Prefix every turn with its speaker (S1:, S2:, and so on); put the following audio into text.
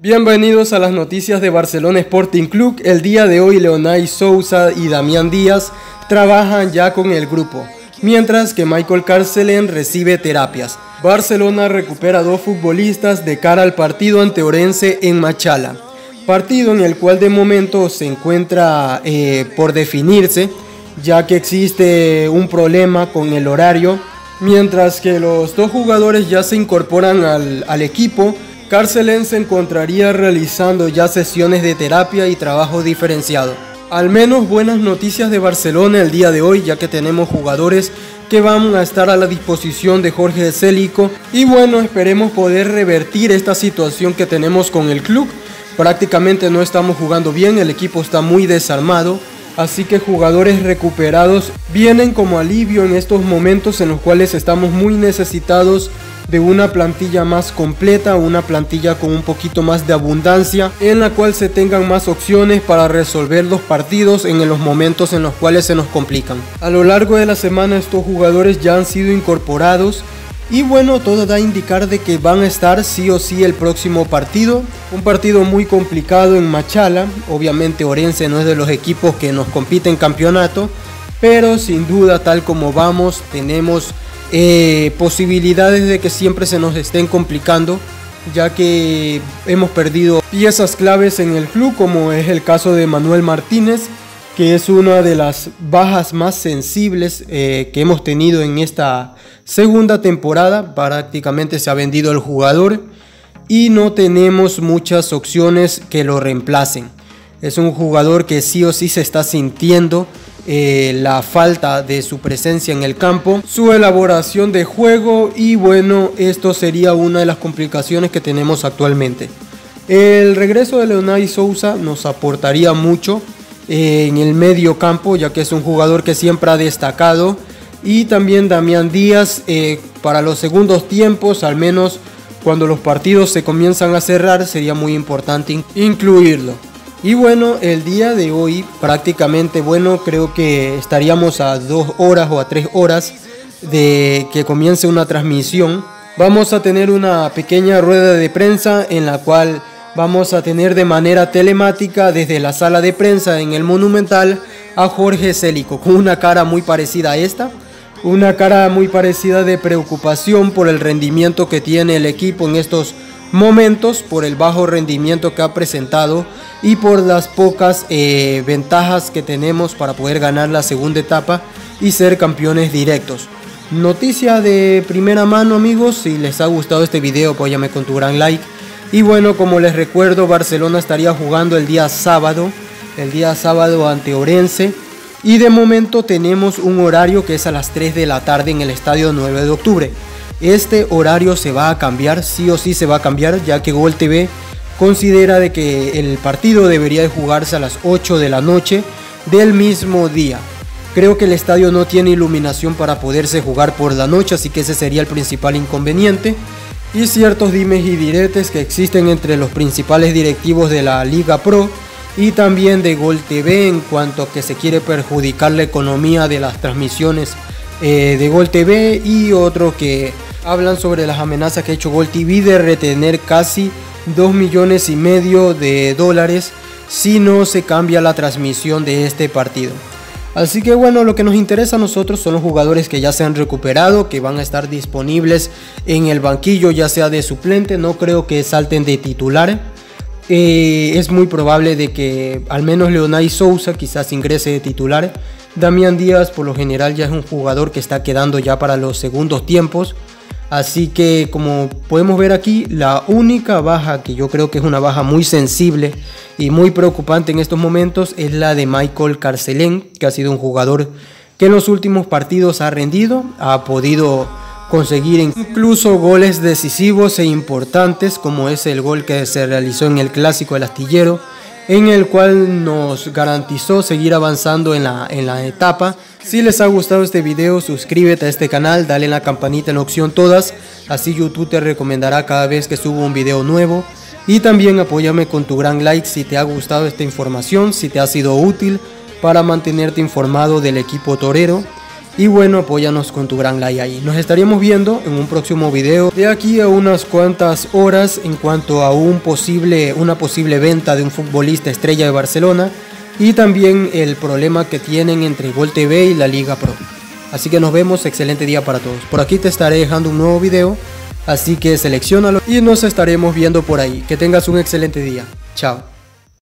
S1: Bienvenidos a las noticias de Barcelona Sporting Club. El día de hoy Leonay Sousa y Damián Díaz trabajan ya con el grupo, mientras que Michael Carcelén recibe terapias. Barcelona recupera 2 futbolistas de cara al partido ante Orense en Machala, partido en el cual de momento se encuentra por definirse, ya que existe un problema con el horario. Mientras que los 2 jugadores ya se incorporan al equipo, Carcelén se encontraría realizando ya sesiones de terapia y trabajo diferenciado. Al menos buenas noticias de Barcelona el día de hoy, ya que tenemos jugadores que van a estar a la disposición de Jorge Célico. Y bueno, esperemos poder revertir esta situación que tenemos con el club. Prácticamente no estamos jugando bien, el equipo está muy desarmado. Así que jugadores recuperados vienen como alivio en estos momentos en los cuales estamos muy necesitados de una plantilla más completa, una plantilla con un poquito más de abundancia, en la cual se tengan más opciones para resolver los partidos en los momentos en los cuales se nos complican. A lo largo de la semana estos jugadores ya han sido incorporados. Y bueno, todo da a indicar de que van a estar sí o sí el próximo partido. Un partido muy complicado en Machala. Obviamente Orense no es de los equipos que nos compiten en campeonato, pero sin duda, tal como vamos, tenemos posibilidades de que siempre se nos estén complicando, ya que hemos perdido piezas claves en el club, como es el caso de Manuel Martínez, que es una de las bajas más sensibles que hemos tenido en esta segunda temporada. Prácticamente se ha vendido el jugador y no tenemos muchas opciones que lo reemplacen. Es un jugador que sí o sí se está sintiendo la falta de su presencia en el campo, su elaboración de juego, y bueno, esto sería una de las complicaciones que tenemos actualmente. El regreso de Leonay Sousa nos aportaría mucho en el medio campo, ya que es un jugador que siempre ha destacado, y también Damián Díaz para los segundos tiempos, al menos cuando los partidos se comienzan a cerrar, sería muy importante incluirlo. Y bueno, el día de hoy prácticamente, bueno, creo que estaríamos a 2 horas o a 3 horas de que comience una transmisión. Vamos a tener una pequeña rueda de prensa en la cual vamos a tener de manera telemática desde la sala de prensa en el Monumental a Jorge Célico, con una cara muy parecida a esta. Una cara muy parecida de preocupación por el rendimiento que tiene el equipo en estos momentos, por el bajo rendimiento que ha presentado y por las pocas ventajas que tenemos para poder ganar la segunda etapa y ser campeones directos. Noticia de primera mano, amigos. Si les ha gustado este video, apóyame con tu gran like. Y bueno, como les recuerdo, Barcelona estaría jugando el día sábado ante Orense. Y de momento tenemos un horario que es a las 3 de la tarde en el estadio 9 de octubre. Este horario se va a cambiar, sí o sí se va a cambiar, ya que Gol TV considera de que el partido debería de jugarse a las 8 de la noche del mismo día. Creo que el estadio no tiene iluminación para poderse jugar por la noche, así que ese sería el principal inconveniente. Y ciertos dimes y diretes que existen entre los principales directivos de la Liga Pro y también de Gol TV en cuanto a que se quiere perjudicar la economía de las transmisiones de Gol TV, y otros que hablan sobre las amenazas que ha hecho Gol TV de retener casi $2,5 millones de dólares si no se cambia la transmisión de este partido. Así que bueno, lo que nos interesa a nosotros son los jugadores que ya se han recuperado, que van a estar disponibles en el banquillo, ya sea de suplente. No creo que salten de titular. Es muy probable de que al menos Leonay Sousa quizás ingrese de titular. Damián Díaz por lo general ya es un jugador que está quedando ya para los segundos tiempos. Así que como podemos ver aquí, la única baja que yo creo que es una baja muy sensible y muy preocupante en estos momentos es la de Michael Carcelén, que ha sido un jugador que en los últimos partidos ha rendido, ha podido conseguir incluso goles decisivos e importantes, como es el gol que se realizó en el Clásico del Astillero, en el cual nos garantizó seguir avanzando en la etapa. Si les ha gustado este video, suscríbete a este canal, dale en la campanita en la opción todas, así YouTube te recomendará cada vez que subo un video nuevo. Y también apóyame con tu gran like si te ha gustado esta información, si te ha sido útil para mantenerte informado del equipo torero. Y bueno, apóyanos con tu gran like ahí. Nos estaríamos viendo en un próximo video de aquí a unas cuantas horas en cuanto a una posible venta de un futbolista estrella de Barcelona y también el problema que tienen entre Gol TV y la Liga Pro. Así que nos vemos, excelente día para todos. Por aquí te estaré dejando un nuevo video, así que selecciónalo y nos estaremos viendo por ahí. Que tengas un excelente día. Chao.